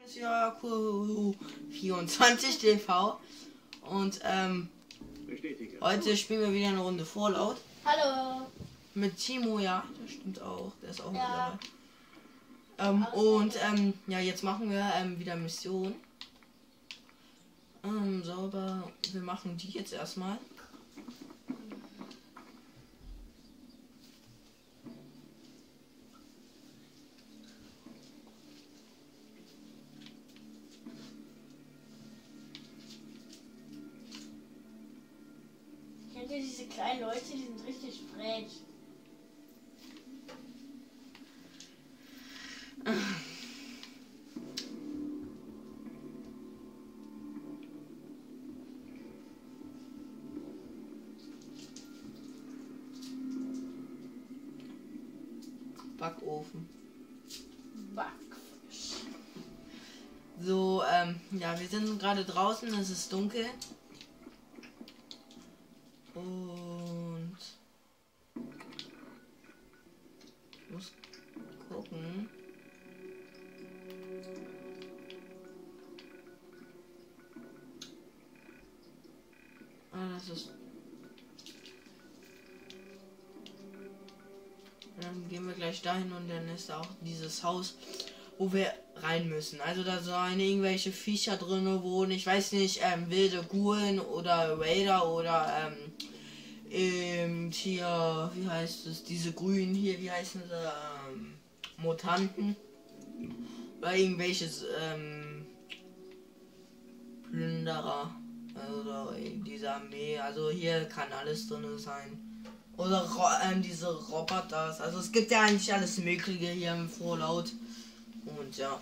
Ja, Q24 TV und heute spielen wir wieder eine Runde Fallout. Hallo. Mit Timo, ja, das stimmt auch, der ist auch Ja. mit dabei. Ja, jetzt machen wir wieder Mission. Sauber, wir machen die jetzt erstmal. Kennt ihr diese kleinen Leute, die sind richtig frech. Backofen. Backfisch. So, ja, wir sind gerade draußen, es ist dunkel. Und ich muss gucken. Das ist. Dann gehen wir gleich dahin und dann ist auch dieses Haus, wo wir rein müssen. Also da sollen irgendwelche Viecher drin wohnen. Ich weiß nicht, wilde Ghoulen oder Raider oder hier, wie heißt es, diese Grünen hier, wie heißen sie, Mutanten. Oder irgendwelche Plünderer. Also diese Armee. Also hier kann alles drin sein. Oder diese Roboters. Also es gibt ja eigentlich alles Mögliche hier im Fallout. Und ja.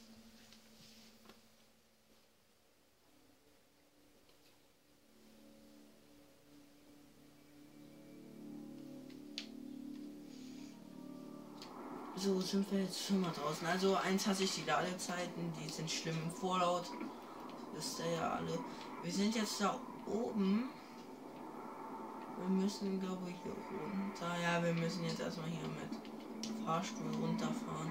So sind wir jetzt schon mal draußen. Also eins hasse ich die Ladezeiten, die sind schlimm im Fallout. Wisst ihr ja alle. Wir sind jetzt da oben. Wir müssen, glaube ich, hier runter. Ja, wir müssen jetzt erstmal hier mit Fahrstuhl runterfahren.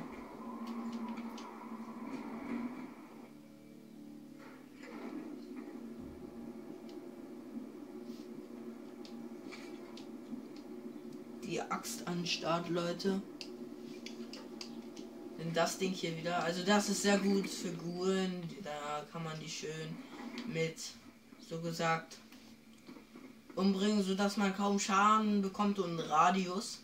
Die Axt an den Start, Leute. Denn das Ding hier wieder, also das ist sehr gut für Ghoulen. Da kann man die schön mit, so gesagt, umbringen, sodass man kaum Schaden bekommt und einen Radius.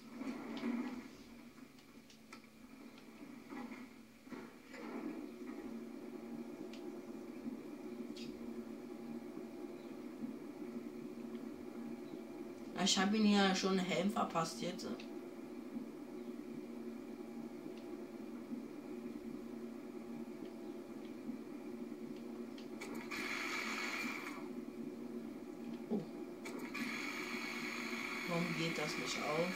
Ich habe ihn ja schon einen Helm verpasst jetzt. Warum geht das nicht auf?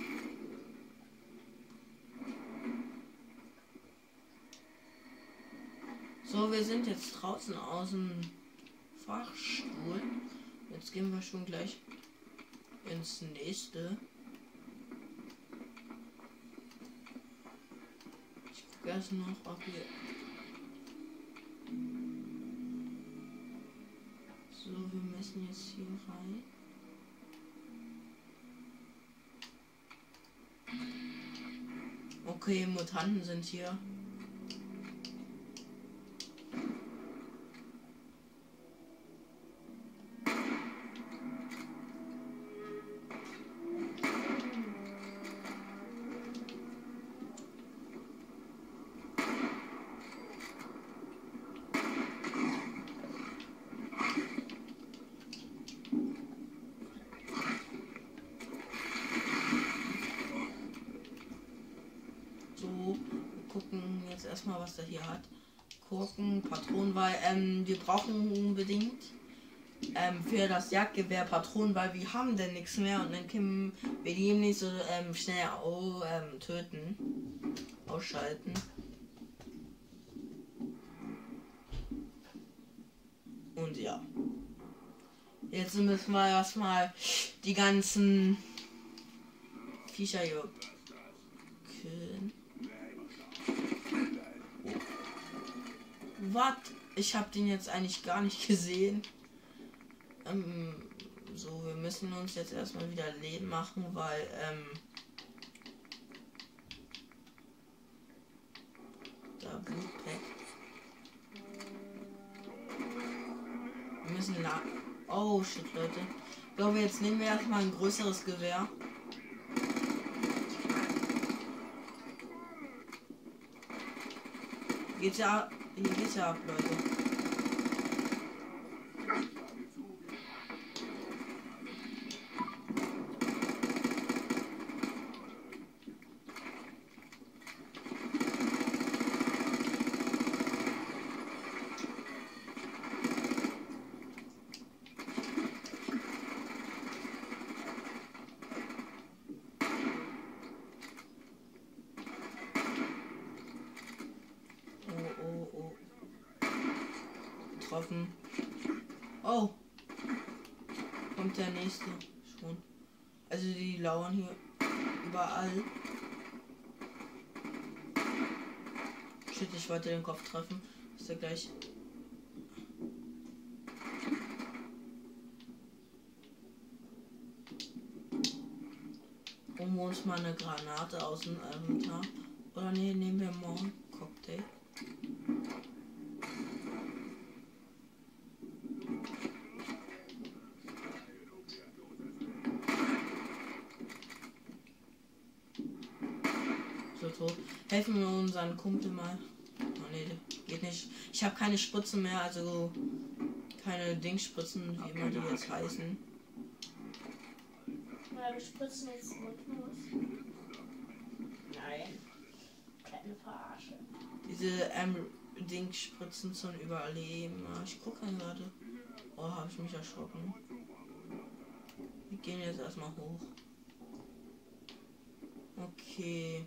So, wir sind jetzt draußen aus dem Fahrstuhl. Jetzt gehen wir schon gleich ins nächste. Ich gucke erst noch, ob hier. So, wir müssen jetzt hier rein. Okay, Mutanten sind hier. Gucken jetzt erstmal, was er hier hat. Gucken, Patronen, weil wir brauchen unbedingt für das Jagdgewehr Patronen, weil wir haben denn nichts mehr und dann können wir die nicht so schnell töten, ausschalten. Und ja. Jetzt müssen wir erstmal die ganzen Viecher hier killen. Was? Ich habe den jetzt eigentlich gar nicht gesehen. So, wir müssen uns jetzt erstmal wieder Leben machen, weil da Blutpack. Wir müssen oh shit, Leute. Ich glaube, jetzt nehmen wir erstmal ein größeres Gewehr. Hier geht's ja ab, Leute. Getroffen. Oh. Kommt der nächste schon. Also die lauern hier überall. Shit, ich wollte den Kopf treffen. Ist der gleich. Holen wir uns mal eine Granate aus dem Inventar. Oder nee, nehmen wir morgen Cocktail. Tot. Helfen wir unseren Kumpel mal. Oh nee, geht nicht. Ich habe keine Spritzen mehr, also keine Dingsspritzen, wie immer die jetzt heißen. Ja, wir spritzen jetzt Mundmus. Nein. Keine Verarsche. Diese Dingsspritzen zum Überleben. Ich gucke gerade. Oh, habe ich mich erschrocken. Wir gehen jetzt erstmal hoch. Okay.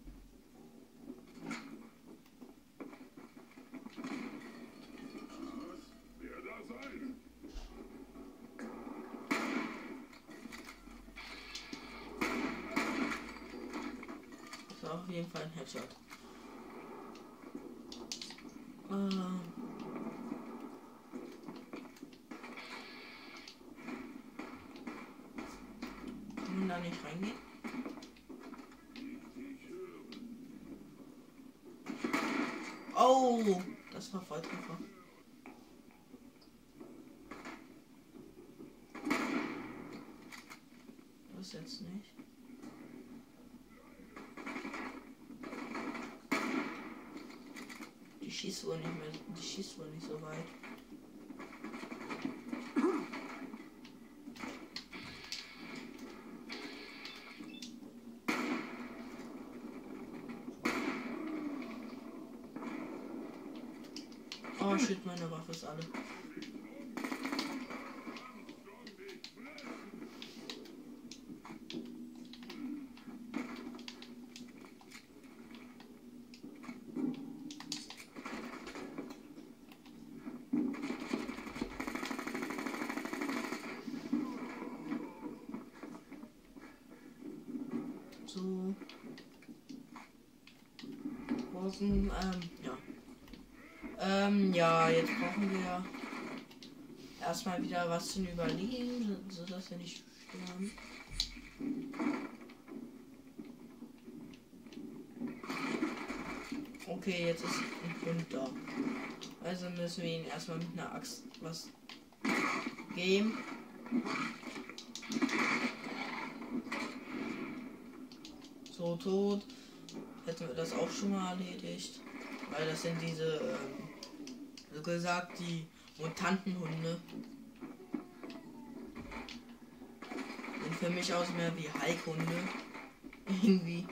Auf jeden Fall ein Headshot. Kann man da nicht reingehen? Oh, das war Volltreffer. Das jetzt nicht. Die schießt wohl nicht mehr. Die schießt wohl nicht so weit. Oh shit, meine Waffe ist alle. So. Morgen, ja. Ja, jetzt brauchen wir erstmal wieder was zum Überlegen, so dass wir nicht sterben. Okay, jetzt ist ein Hund da. Also müssen wir ihn erstmal mit einer Axt was geben. So, tot. Hätten wir das auch schon mal erledigt. Weil das sind diese, so gesagt, die Mutantenhunde. Sind für mich aus mehr wie Hulk-Hunde. Irgendwie.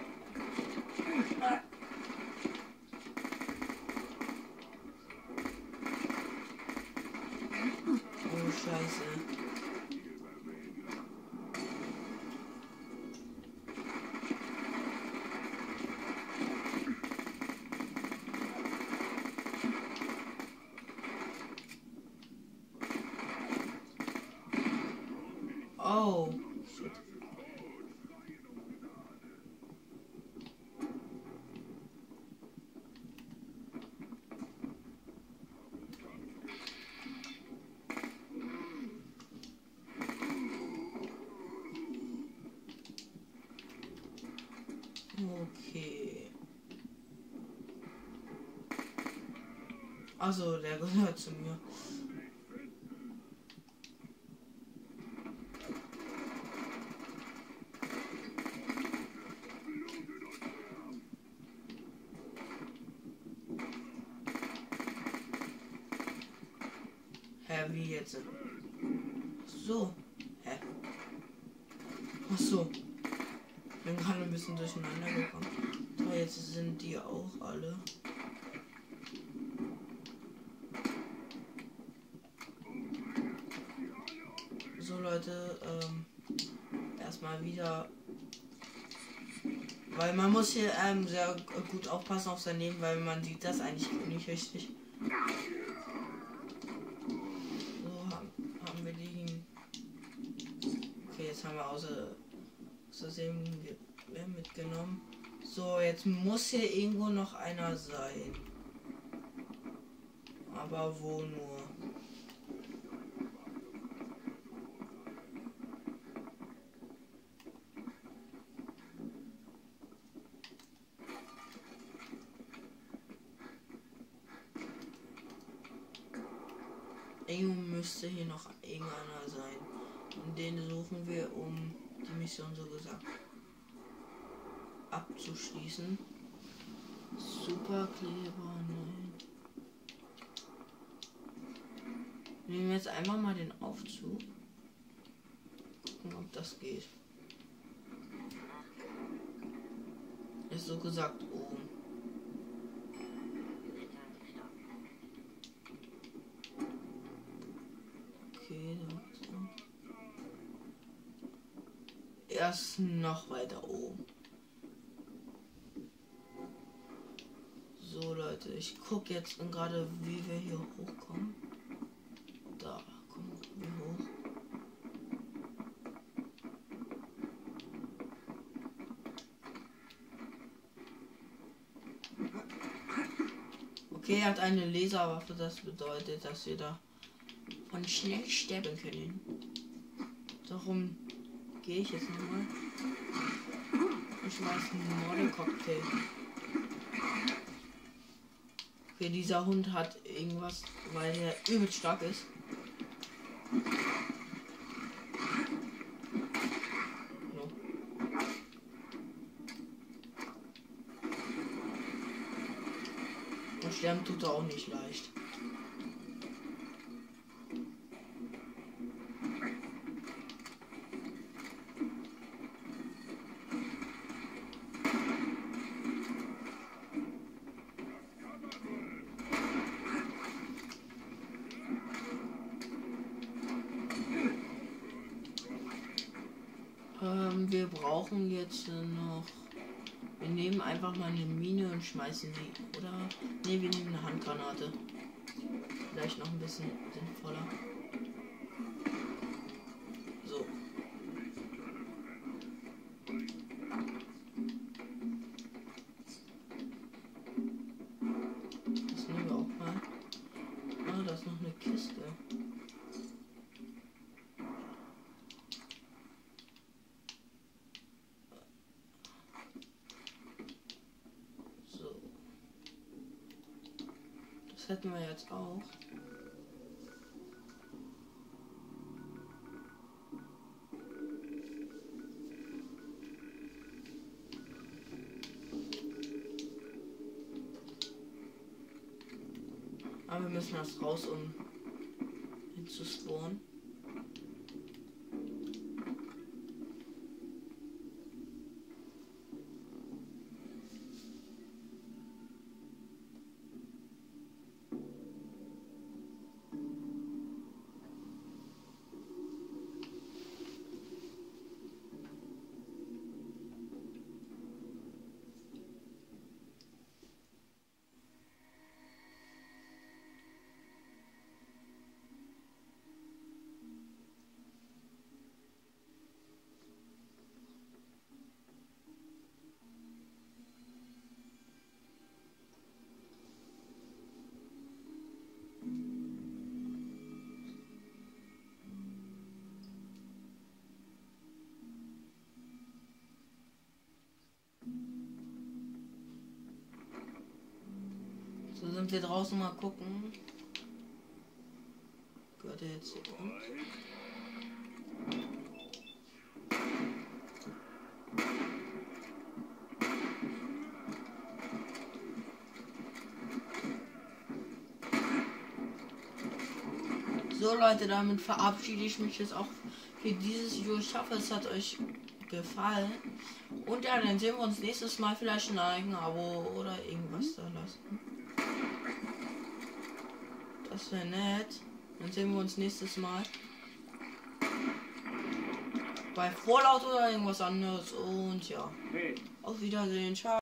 Oh, Scheiße. Oh. Shit. Also, der gehört zu mir. Hä, wie jetzt? So. Hä? Ach so. Bin gerade ein bisschen durcheinander gekommen. So, jetzt sind die auch alle. So Leute, erstmal wieder. Weil man muss hier sehr gut aufpassen auf sein Leben, weil man sieht das eigentlich nicht richtig. So haben wir die. Okay, jetzt haben wir außerdem mitgenommen. So, jetzt muss hier irgendwo noch einer sein. Aber wo nur? Irgendwo müsste hier noch irgendeiner sein. Und den suchen wir, um die Mission so gesagt abzuschließen. Superkleber, nein. Nehmen wir jetzt einfach mal den Aufzug. Gucken, ob das geht. Ist so gesagt oben. Okay, erst noch weiter oben. So Leute, ich gucke jetzt gerade, wie wir hier hochkommen. Da kommen wir hoch. Okay, er hat eine Laserwaffe, das bedeutet, dass wir da von schnell sterben können. Darum gehe ich jetzt nochmal. Ich schmeiß einen Morde-Cocktail. Okay, dieser Hund hat irgendwas, weil er übel stark ist. No. Und sterben tut er auch nicht leicht. Wir brauchen jetzt noch. Wir nehmen einfach mal eine Mine und schmeißen die. Oder? Ne, wir nehmen eine Handgranate. Vielleicht noch ein bisschen sinnvoller. So. Das nehmen wir auch mal. Ah, da ist noch eine Kiste. Das hätten wir jetzt auch. Aber wir müssen erst raus, um hinzuspawnen. So sind wir draußen, mal gucken. Gehört der jetzt hier unten? So Leute, damit verabschiede ich mich jetzt auch für dieses Video. Ich hoffe, es hat euch gefallen. Und ja, dann sehen wir uns nächstes Mal. Vielleicht ein Like, ein Abo oder irgendwas da lassen. Das wäre nett. Dann sehen wir uns nächstes Mal bei Fallout oder irgendwas anderes. Und ja, auf Wiedersehen. Ciao.